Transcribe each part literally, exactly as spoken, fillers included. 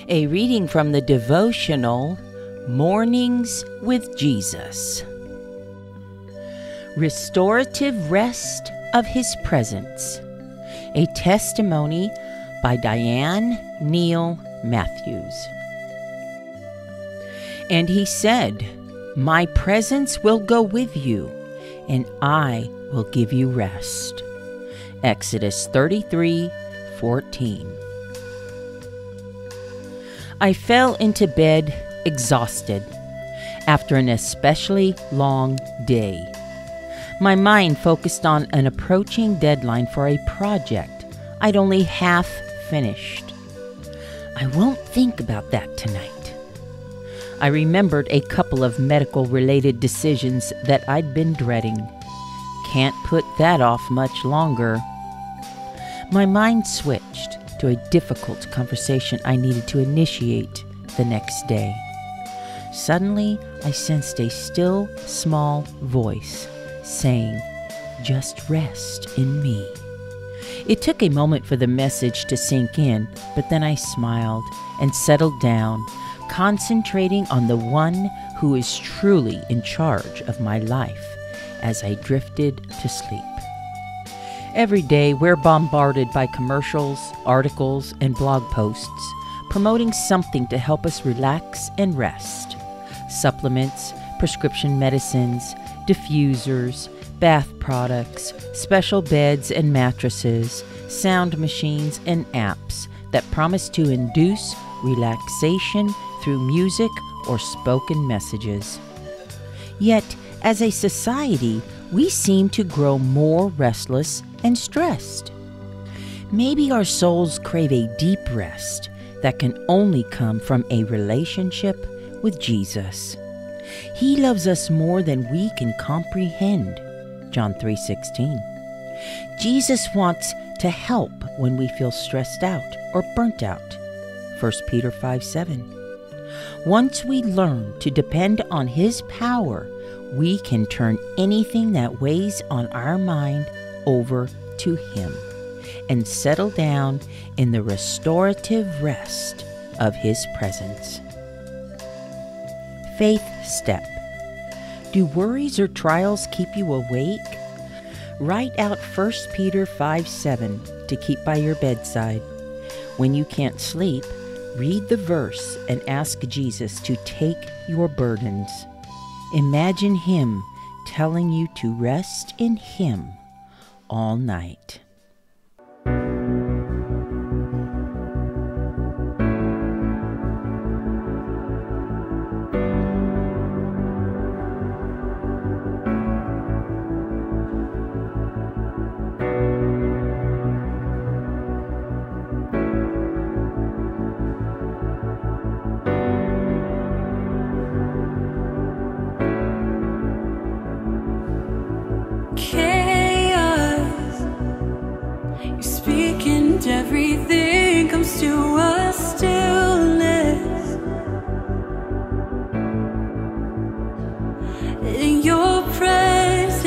A reading from the devotional Mornings with Jesus. Restorative Rest of His Presence. A testimony by Diane Neal Matthews. And he said, "My presence will go with you, and I will give you rest." Exodus thirty-three fourteen. I fell into bed exhausted after an especially long day. My mind focused on an approaching deadline for a project I'd only half finished. I won't think about that tonight. I remembered a couple of medical-related decisions that I'd been dreading. Can't put that off much longer. My mind switched to a difficult conversation I needed to initiate the next day. Suddenly, I sensed a still, small voice saying, "Just rest in me." It took a moment for the message to sink in, but then I smiled and settled down, concentrating on the one who is truly in charge of my life as I drifted to sleep. Every day, we're bombarded by commercials, articles, and blog posts promoting something to help us relax and rest. Supplements, prescription medicines, diffusers, bath products, special beds and mattresses, sound machines, and apps that promise to induce relaxation through music or spoken messages. Yet, as a society, we seem to grow more restless and stressed. Maybe our souls crave a deep rest that can only come from a relationship with Jesus. He loves us more than we can comprehend, John three sixteen. Jesus wants to help when we feel stressed out or burnt out, First Peter five seven. Once we learn to depend on His power, we can turn anything that weighs on our mind over to Him and settle down in the restorative rest of His presence. Faith step. Do worries or trials keep you awake? Write out First Peter five seven to keep by your bedside. When you can't sleep, read the verse and ask Jesus to take your burdens. Imagine Him telling you to rest in Him all night. Everything comes to a stillness in your presence.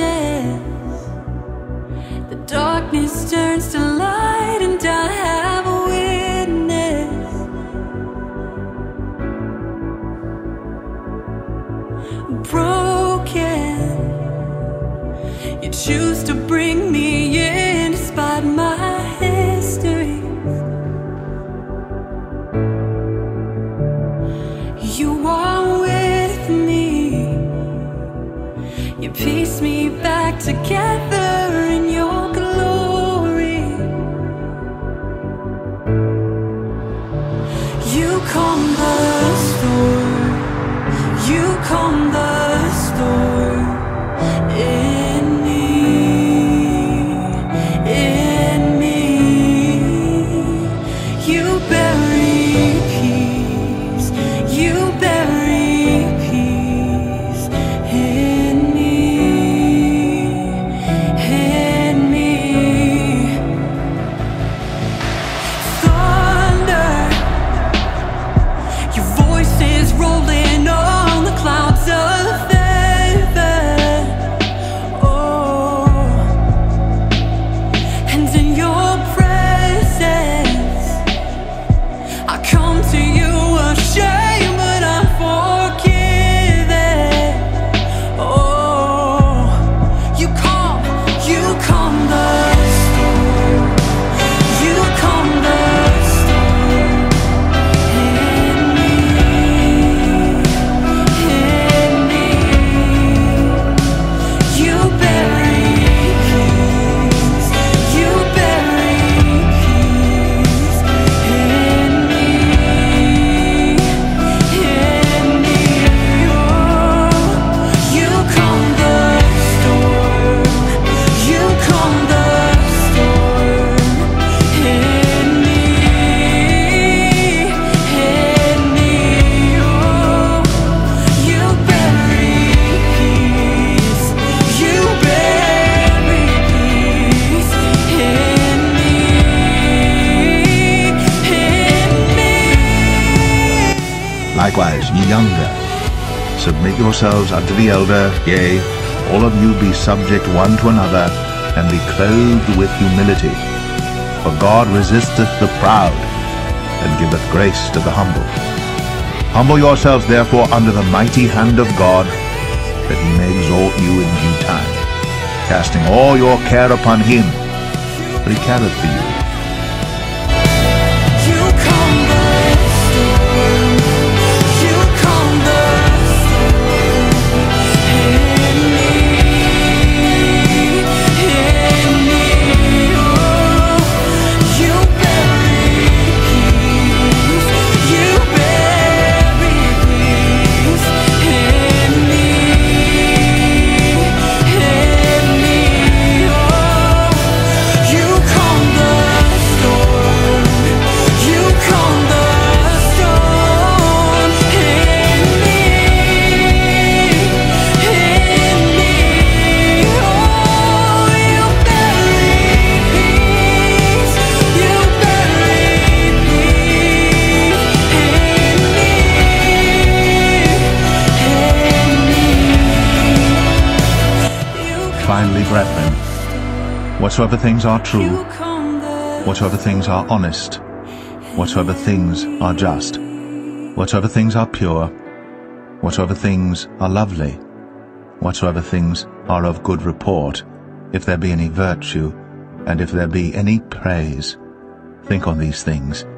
The darkness turns to light, and I have a witness. Broken, you choose to bring me in despite my history. You are with me. You piece me back together in your glory. You calm the storm. You calm the storm in me, in me. You bury peace. You bury peace in me, in me. Thunder, your voice is rolling on the clouds of heaven. Oh, and in your presence I come to you ashamed, but I'm forgiven. Oh, you calm, you calm the storm. You calm the storm in me, in me. You bury peace, you bury peace in me, in me. Oh, you calm the storm, you calm the storm in me, in me. Oh, you bury peace, you bury peace in me, in me. Likewise, ye younger, submit yourselves unto the elder, yea, all of you be subject one to another, and be clothed with humility. For God resisteth the proud, and giveth grace to the humble. Humble yourselves therefore under the mighty hand of God, that he may exalt you in due time, casting all your care upon him, for he careth for you. You calm the storm, you calm the storm in me, in me. Oh, you bury peace, you bury peace in me, in me. Oh, you calm the storm, you calm the storm in me, in me. Oh, you bury peace, you bury peace in me, in me. Finally, brethren, whatsoever things are true, You calm the whatsoever things are honest, whatsoever things are just, whatsoever things are pure, whatsoever things are lovely, whatsoever things are of good report, if there be any virtue, and if there be any praise, think on these things.